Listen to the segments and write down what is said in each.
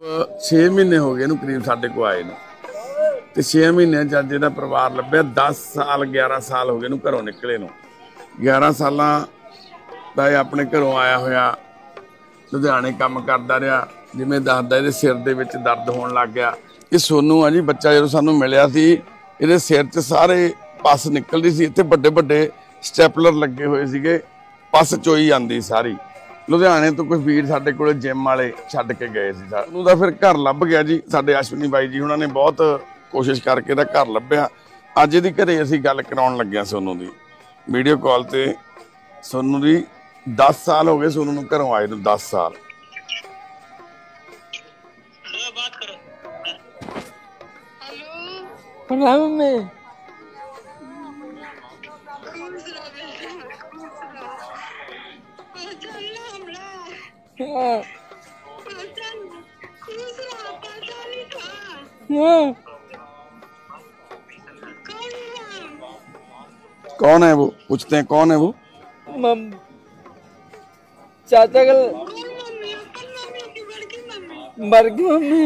6 ਮਹੀਨੇ ਹੋ ਗਏ ਇਹਨੂੰ ਕਰੀਬ ਸਾਡੇ ਕੋਲ ਆਏ ਨੂੰ ਤੇ 6 ਮਹੀਨਿਆਂ ਚ ਅੱਜ ਇਹਦਾ ਪਰਿਵਾਰ ਲੱਭਿਆ। 10 ਸਾਲ 11 ਸਾਲ ਹੋ ਗਏ ਇਹਨੂੰ ਘਰੋਂ ਨਿਕਲੇ ਨੂੰ। 11 ਸਾਲਾਂ ਦਾ ਇਹ ਆਪਣੇ ਘਰੋਂ ਆਇਆ ਹੋਇਆ ਲੁਧਿਆਣੇ ਕੰਮ ਕਰਦਾ ਰਿਹਾ। ਜਿਵੇਂ ਦੱਸਦਾ ਇਹਦੇ ਸਿਰ ਦੇ ਵਿੱਚ ਦਰਦ ਹੋਣ ਲੱਗ ਗਿਆ। ਇਹ ਸੋਨੂ ਆ ਜੀ ਬੱਚਾ। ਜਦੋਂ ਸਾਨੂੰ ਮਿਲਿਆ ਸੀ ਇਹਦੇ ਸਿਰ 'ਚ ਸਾਰੇ ਪਸ ਨਿਕਲਦੀ ਸੀ। ਇੱਥੇ ਵੱਡੇ ਵੱਡੇ ਸਟੈਪਲਰ ਲੱਗੇ ਹੋਏ ਸੀਗੇ, ਪਸ ਚੋਈ ਜਾਂਦੀ ਸਾਰੀ। ਲੁਧਿਆਣੇ ਤੋਂ ਕੋਈ ਵੀਰ ਸਾਡੇ ਕੋਲੇ ਜਿਮ ਵਾਲੇ ਛੱਡ ਕੇ ਗਏ ਸੀ। ਉਹਨੂੰ ਤਾਂ ਫਿਰ ਘਰ ਲੱਭ ਗਿਆ ਜੀ। ਸਾਡੇ ਅਸ਼ਵਨੀ ਬਾਈ ਜੀ ਉਹਨਾਂ ਨੇ ਬਹੁਤ ਕੋਸ਼ਿਸ਼ ਕਰਕੇ ਇਹਦਾ ਘਰ ਲੱਭਿਆ। ਅੱਜ ਇਹਦੀ ਘਰੇ ਅਸੀਂ ਗੱਲ ਕਰਾਉਣ ਲੱਗਿਆ ਸੋਨੂ ਦੀ, ਵੀਡੀਓ ਕਾਲ ਤੇ। ਸੋਨੂ ਦੀ 10 ਸਾਲ ਹੋ ਗਏ ਸੋਨੂ ਨੂੰ ਘਰੋਂ ਆਏ ਨੂੰ, 10 ਸਾਲ। कौन है वो? पूछते हैं कौन है वो? चाचा का बड़की मम्मी।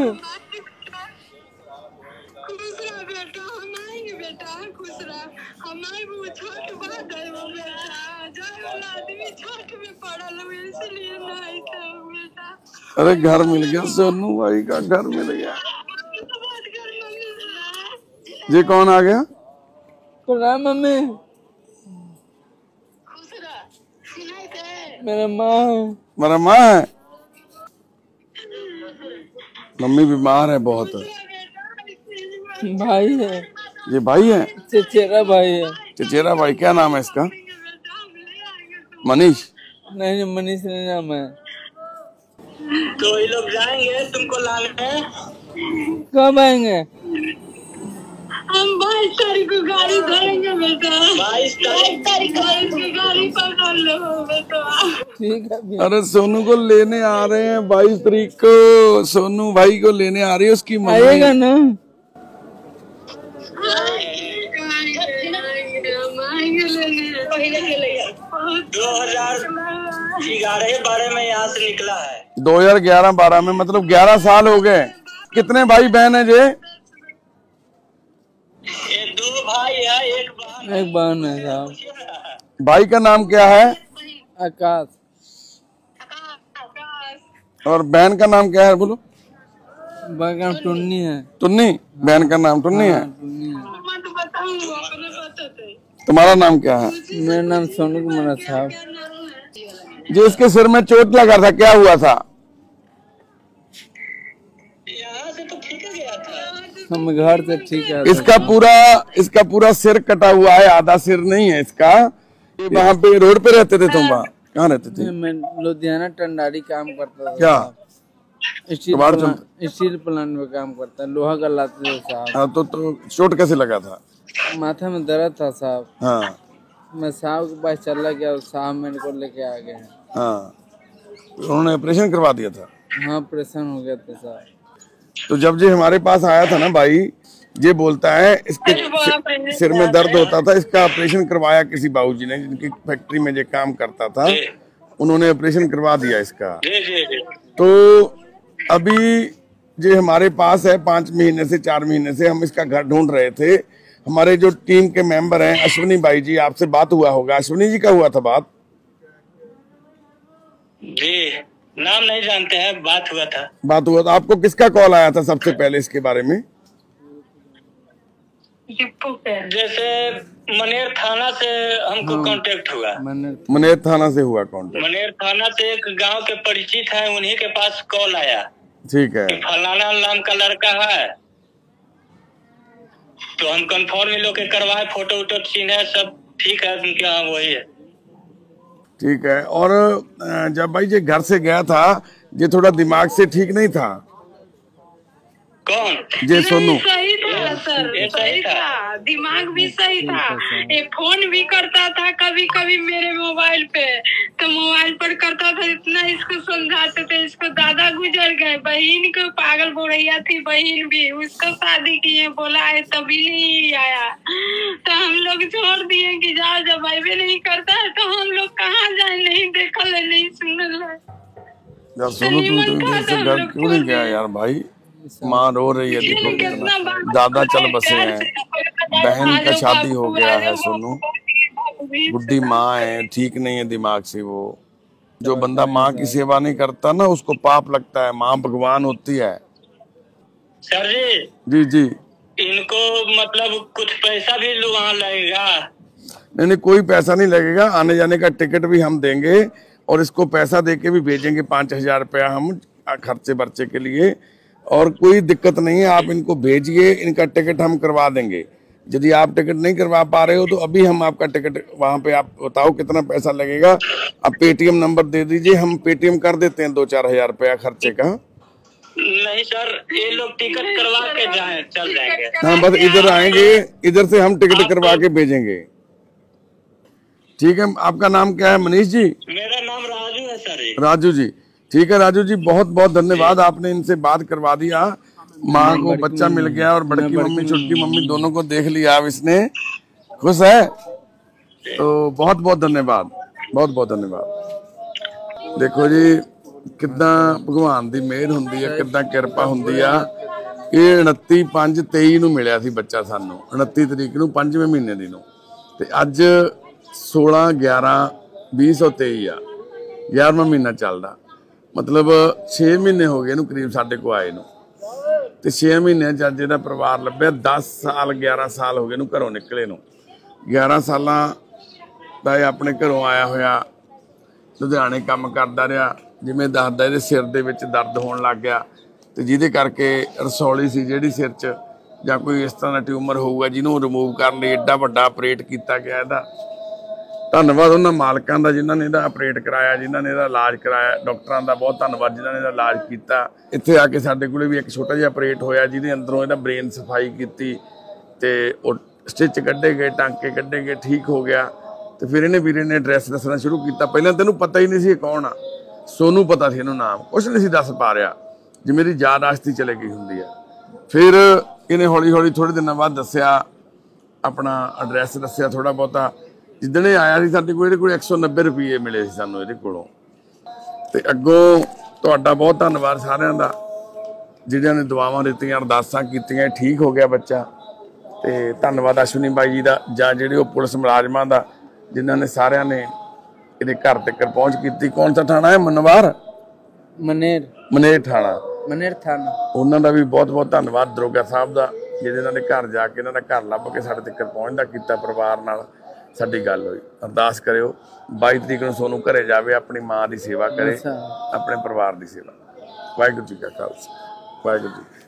अरे घर मिल गया, सोनू भाई का घर मिल गया। ये कौन आ गया? मम्मी मेरा माँ है। मेरा माँ है। मम्मी बीमार है बहुत। भाई है। ये भाई है? चचेरा भाई है। चचेरा भाई। क्या नाम है इसका? मनीष? नहीं मनीष नहीं नाम है। तो ये लोग जाएंगे तुमको लाने। कब आएंगे? हम 22 तारीख को गाड़ी धरेंगे बेटा। 22 तारीख की गाड़ी पकड़ लो बेटा। ठीक है। अरे सोनू को लेने आ रहे हैं 22 तारीख को। सोनू भाई को लेने आ रही है उसकी मम्मी। आएगा ना? 2011-12 में यहाँ से निकला है। 2011-12 में, मतलब 11 साल हो गए। कितने भाई बहन है जे? ये 2 भाई है, एक बहन। एक बहन है साहब। भाई का नाम क्या है? आकाश। और बहन का नाम क्या है बोलो? बहन का नाम टुन्नी है। टुन्नी? बहन का नाम टुन्नी है। टुन्नी है। तुम्हारा नाम क्या है? मेरा नाम सोनू कुमार साहब। जो इसके सिर में चोट लगा था, क्या हुआ था? यहाँ से तो ठीक गया था। हम घर से ठीक है। इसका पूरा सिर कटा हुआ है, आधा सिर नहीं है इसका। वहाँ पे रोड पे रहते थे तुम? वहाँ कहाँ रहते थे? मैं लुधियाना टंडारी काम करता था। क्या? स्टील प्लांट में काम करता है, लोहा गलाते थे साहब। हाँ, तो चोट कैसे लगा था? माथा में दर्द था साहब। हाँ। मैं साहब के पास चला गया, साहब मेरे को लेके आ गए। हाँ, उन्होंने ऑपरेशन करवा दिया था। हाँ, ऑपरेशन हो गया था साहब। तो जब ये हमारे पास आया था ना भाई, ये बोलता है इसके सिर में दर्द होता था, इसका ऑपरेशन करवाया किसी बाबूजी ने, जिनकी फैक्ट्री में ये काम करता था, उन्होंने ऑपरेशन करवा दिया इसका। तो अभी ये हमारे पास है 5 महीने से 4 महीने से। हम इसका घर ढूंढ रहे थे। हमारे जो टीम के मेंबर हैं अश्वनी भाई जी, आपसे बात हुआ होगा, अश्वनी जी का हुआ था बात? जी, नाम नहीं जानते हैं, बात हुआ था। बात हुआ था। आपको किसका कॉल आया था सबसे पहले इसके बारे में? जैसे मनेर थाना से हमको कांटेक्ट हुआ। मनेर थाना से हुआ कांटेक्ट? मनेर थाना से एक गांव के परिचित है, उन्हीं के पास कॉल आया। ठीक है। फलाना नाम का लड़का है, तो हम कंफर्म इन लोग के करवाए, फोटो वोटो छीने, सब ठीक है उनके यहाँ, वही है। ठीक है। और जब भाई ये घर से गया था, ये थोड़ा दिमाग से ठीक नहीं था? कौन? ये सोनू? सही था सर, सही था, दिमाग भी सही था। ये फोन भी करता था कभी कभी मेरे मोबाइल पे, तो मोबाइल पर करता था। इतना इसको समझाते थे, इसको दादा गुजर गए, बहन को पागल बोलैया थी, बहन भी उसको शादी किए, बोला है तभी नहीं आया। तो हम लोग छोड़ दिए कि जाओ, जब अबे नहीं करता है तो हम लोग कहाँ जाए, नहीं देखल है, नहीं सुनल है। यार सोनू तू इतनी देर से घर क्यों नहीं गया यार भाई? माँ रो रही है, देखो कितना। दादा चल बसे हैं, बहन का शादी हो गया है सोनू, बुढ़ी माँ है, ठीक नहीं है दिमाग से वो। जो बंदा माँ की सेवा नहीं करता ना उसको पाप लगता है, माँ भगवान होती है। सर जी जी जी। इनको मतलब कुछ पैसा भी वहाँ लगेगा? नहीं नहीं, कोई पैसा नहीं लगेगा, आने जाने का टिकट भी हम देंगे और इसको पैसा देके भी भेजेंगे 5,000 रुपया हम खर्चे बर्चे के लिए, और कोई दिक्कत नहीं है। आप इनको भेजिए, इनका टिकट हम करवा देंगे। यदि आप टिकट नहीं करवा पा रहे हो तो अभी हम आपका टिकट वहां पे, आप बताओ कितना पैसा लगेगा, आप पेटीएम नंबर दे दीजिए, हम पेटीएम कर देते हैं 2-4 हजार रुपया खर्चे का। नहीं सर, ये लोग टिकट करवा के जाए चल जाएंगे। हाँ बस इधर आएंगे, इधर से हम टिकट करवा के भेजेंगे। ठीक है, आपका नाम क्या है? मनीष जी? मेरा नाम राजू है सर। राजू जी, ठीक है राजू जी, बहुत बहुत धन्यवाद, आपने इनसे बात करवा दिया। माँ को बच्चा मिल गया और बड़की मम्मी छोटकी मम्मी दोनों को देख लिया अब इसने, खुश है, तो बहुत बहुत धन्यवाद, बहुत बहुत धन्यवाद। देखो जी कितना भगवान ਦੀ ਮਿਹਰ ਹੁੰਦੀ ਹੈ, ਕਿੱਦਾਂ ਕਿਰਪਾ ਹੁੰਦੀ ਆ। ਇਹ 29/5/23 ਨੂੰ ਮਿਲਿਆ ਸੀ ਬੱਚਾ ਸਾਨੂੰ, 29 ਤਰੀਕ ਨੂੰ 5ਵੇਂ ਮਹੀਨੇ ਦੀ ਨੂੰ, ਤੇ ਅੱਜ 16/11/2023 ਆ, 11ਵਾਂ ਮਹੀਨਾ ਚੱਲਦਾ, ਮਤਲਬ 6 ਮਹੀਨੇ ਹੋ ਗਏ ਇਹਨੂੰ ਕਰੀਬ ਸਾਡੇ ਕੋ ਆਏ ਨੂੰ, ਤੇ 6 ਮਹੀਨਿਆਂ ਚ ਅੱਜ ਇਹਦਾ ਪਰਿਵਾਰ ਲੱਭਿਆ। 10 ਸਾਲ 11 ਸਾਲ ਹੋ ਗਏ ਇਹਨੂੰ ਘਰੋਂ ਨਿਕਲੇ ਨੂੰ। 11 ਸਾਲਾਂ ਦਾ ਇਹ ਆਪਣੇ ਘਰੋਂ ਆਇਆ ਹੋਇਆ ਲੁਧਿਆਣੇ ਕੰਮ ਕਰਦਾ ਰਿਹਾ। ਜਿਵੇਂ ਦੱਸਦਾ ਇਹਦੇ ਸਿਰ ਦੇ ਵਿੱਚ ਦਰਦ ਹੋਣ ਲੱਗ ਗਿਆ, ਤੇ ਜਿਹਦੇ ਕਰਕੇ ਰਸੌਲੀ ਸੀ ਜਿਹੜੀ ਸਿਰ 'ਚ, ਜਾਂ ਕੋਈ ਇਸ ਤਰ੍ਹਾਂ ਦਾ ਟਿਊਮਰ ਹੋਊਗਾ ਜਿਹਨੂੰ ਰਿਮੂਵ ਕਰਨ ਲਈ ਐਡਾ ਵੱਡਾ ਆਪਰੇਟ ਕੀਤਾ ਗਿਆ ਇਹਦਾ। ਧੰਨਵਾਦ ਉਹਨਾਂ ਮਾਲਕਾਂ ਦਾ ਜਿਨ੍ਹਾਂ ਨੇ ਇਹਦਾ ਆਪਰੇਟ ਕਰਾਇਆ, ਜਿਨ੍ਹਾਂ ਨੇ ਇਹਦਾ ਇਲਾਜ ਕਰਾਇਆ, ਡਾਕਟਰਾਂ ਦਾ ਬਹੁਤ ਧੰਨਵਾਦ ਜਿਨ੍ਹਾਂ ਨੇ ਇਹਦਾ ਇਲਾਜ ਕੀਤਾ। ਇੱਥੇ ਆ ਕੇ ਸਾਡੇ ਕੋਲੇ ਵੀ ਇੱਕ ਛੋਟਾ ਜਿਹਾ ਆਪਰੇਟ ਹੋਇਆ ਜਿਹਦੇ ਅੰਦਰੋਂ ਇਹਦਾ ਬ੍ਰੇਨ ਸਫਾਈ ਕੀਤੀ, ਤੇ ਉਹ ਸਟਿਚ ਕੱਢੇ ਗਏ, ਟਾਂਕੇ ਕੱਢੇ ਗਏ, ਠੀਕ ਹੋ ਗਿਆ। ਤੇ ਫਿਰ ਇਹਨੇ ਵੀਰੇ ਨੇ ਐਡਰੈਸ ਦੱਸਣਾ ਸ਼ੁਰੂ ਕੀਤਾ। ਪਹਿਲਾਂ ਤੈਨੂੰ ਪਤਾ ਹੀ ਨਹੀਂ ਸੀ ਇਹ ਕੌਣ ਆ, ਸੋਨੂ ਪਤਾ ਸੀ ਇਹਨੂੰ ਨਾਮ, ਕੁਛ ਨਹੀਂ ਸੀ ਦੱਸ ਪਾ ਰਿਹਾ, ਜਿਵੇਂ ਮੇਰੀ ਯਾਦਾਸ਼ਤ ਚਲੇ ਗਈ ਹੁੰਦੀ ਆ। ਫਿਰ ਇਹਨੇ ਹੌਲੀ ਹੌਲੀ ਥੋੜੇ ਦਿਨਾਂ ਬਾਅਦ ਦੱਸਿਆ, ਆਪਣਾ ਐਡਰੈਸ ਦੱਸਿਆ ਥੋੜਾ ਬਹੁਤਾ। ਜਿੱਦਣ ਇਹ ਆਇਆ ਸੀ ਸਾਡੇ ਕੋਲ, ਇਹਦੇ ਕੋਲ 190 ਰੁਪਏ ਮਿਲੇ ਸੀ ਸਾਨੂੰ ਇਹਦੇ ਕੋਲੋਂ। ਤੇ ਅੱਗੋਂ ਤੁਹਾਡਾ ਬਹੁਤ ਧੰਨਵਾਦ ਸਾਰਿਆਂ ਦਾ, ਜਿਹੜਿਆਂ ਨੇ ਦੁਆਵਾਂ ਦਿੱਤੀਆਂ, ਅਰਦਾਸਾਂ ਕੀਤੀਆਂ, ਠੀਕ ਹੋ ਗਿਆ ਬੱਚਾ। ਤੇ ਧੰਨਵਾਦ ਅਸ਼ਵਨੀ ਬਾਈ ਜੀ ਦਾ, ਜਾਂ ਜਿਹੜੇ ਉਹ ਪੁਲਿਸ ਮੁਲਾਜ਼ਮਾਂ ਦਾ ਜਿਨ੍ਹਾਂ ਨੇ ਸਾਰਿਆਂ ਨੇ ਇਹਦੇ ਘਰ ਤੱਕ ਪਹੁੰਚ ਕੀਤੀ। ਕੌਣ ਸਾ ਥਾਣਾ ਹੈ? ਮਨਵਾਰ ਮਨੇਰ ਥਾਣਾ। ਉਹਨਾਂ ਦਾ ਵੀ ਬਹੁਤ ਬਹੁਤ ਧੰਨਵਾਦ, ਦਰੋਗਾ ਸਾਹਿਬ ਦਾ, ਜਿਹੜੇ ਇਹਨਾਂ ਦੇ ਘਰ ਜਾ ਕੇ ਇਹਨਾਂ ਦਾ ਘਰ ਲੱਭ ਕੇ ਸਾਡੇ ਤੱਕ ਪਹੁੰਚਦਾ ਕੀਤਾ। ਪਰਿਵਾਰ ਨਾਲ ਸਾਡੀ ਗੱਲ ਹੋਈ। ਅਰਦਾਸ ਕਰਿਓ 22 ਤਰੀਕ ਨੂੰ ਸੋਨੂੰ ਘਰੇ ਜਾਵੇ, ਆਪਣੀ ਮਾਂ ਦੀ ਸੇਵਾ ਕਰੇ, ਆਪਣੇ ਪਰਿਵਾਰ ਦੀ ਸੇਵਾ। ਵਾਹਿਗੁਰੂ ਜੀ ਕਾ ਖਾਲਸਾ, ਵਾਹਿਗੁਰੂ ਜੀ।